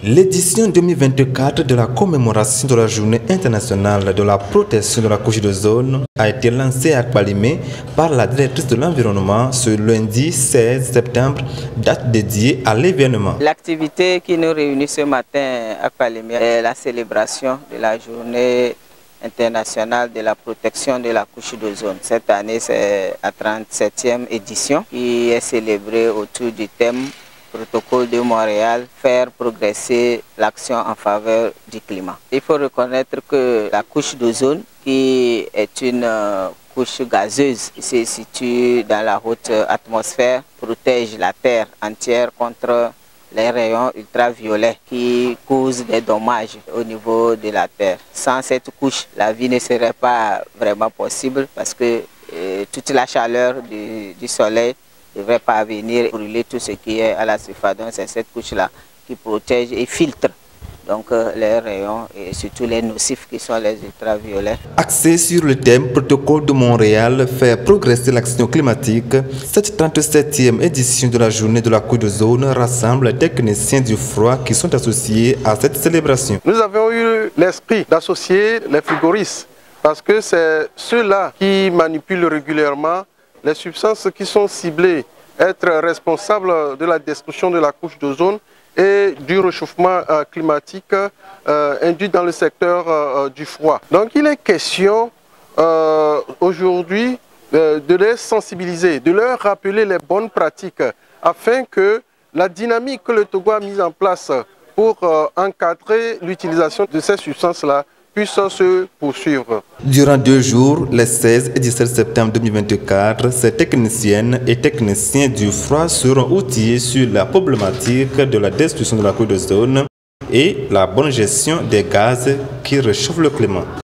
L'édition 2024 de la commémoration de la Journée internationale de la protection de la couche d'ozone a été lancée à Kpalimé par la directrice de l'environnement ce lundi 16 septembre, date dédiée à l'événement. L'activité qui nous réunit ce matin à Kpalimé est la célébration de la Journée internationale de la protection de la couche d'ozone. Cette année, c'est la 37e édition qui est célébrée autour du thème Protocole de Montréal, faire progresser l'action en faveur du climat. Il faut reconnaître que la couche d'ozone, qui est une couche gazeuse qui se situe dans la haute atmosphère, protège la Terre entière contre les rayons ultraviolets qui causent des dommages au niveau de la Terre. Sans cette couche, la vie ne serait pas vraiment possible parce que toute la chaleur du soleil ne devrait pas venir brûler tout ce qui est à la surface. Donc c'est cette couche-là qui protège et filtre donc les rayons et surtout les nocifs qui sont les ultraviolets. Axé sur le thème Protocole de Montréal, faire progresser l'action climatique, cette 37e édition de la Journée de la couche d'ozone rassemble les techniciens du froid qui sont associés à cette célébration. Nous avons eu l'esprit d'associer les frigoristes parce que c'est ceux-là qui manipulent régulièrement les substances qui sont ciblées, être responsables de la destruction de la couche d'ozone et du réchauffement climatique induit dans le secteur du froid. Donc il est question aujourd'hui de les sensibiliser, de leur rappeler les bonnes pratiques afin que la dynamique que le Togo a mise en place pour encadrer l'utilisation de ces substances-là puisse se poursuivre. Durant 2 jours, les 16 et 17 septembre 2024, ces techniciennes et techniciens du froid seront outillés sur la problématique de la destruction de la couche d'ozone et la bonne gestion des gaz qui réchauffent le climat.